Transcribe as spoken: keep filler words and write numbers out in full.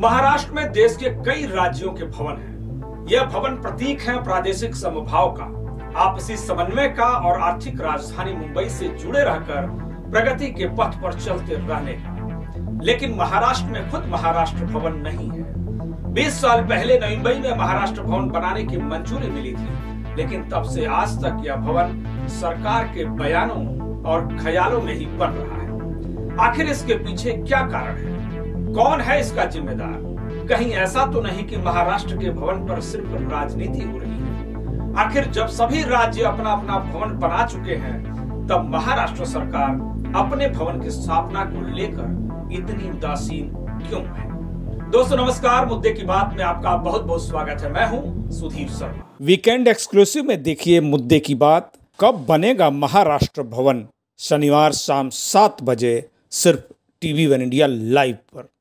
महाराष्ट्र में देश के कई राज्यों के भवन हैं। यह भवन प्रतीक हैं प्रादेशिक समभाव का, आपसी समन्वय का और आर्थिक राजधानी मुंबई से जुड़े रहकर प्रगति के पथ पर चलते रहने का। लेकिन महाराष्ट्र में खुद महाराष्ट्र भवन नहीं है। बीस साल पहले मुंबई में महाराष्ट्र भवन बनाने की मंजूरी मिली थी, लेकिन तब से आज तक यह भवन सरकार के बयानों और ख्यालों में ही बन रहा है। आखिर इसके पीछे क्या कारण है? कौन है इसका जिम्मेदार? कहीं ऐसा तो नहीं कि महाराष्ट्र के भवन पर सिर्फ राजनीति हो रही है? आखिर जब सभी राज्य अपना अपना भवन बना चुके हैं, तब महाराष्ट्र सरकार अपने भवन की स्थापना को लेकर इतनी उदासीन क्यों है? दोस्तों नमस्कार, मुद्दे की बात में आपका बहुत बहुत स्वागत है। मैं हूं सुधीर शर्मा। वीकेंड एक्सक्लूसिव में देखिए मुद्दे की बात। कब बनेगा महाराष्ट्र भवन? शनिवार शाम सात बजे सिर्फ टीवी वन इंडिया लाइव पर।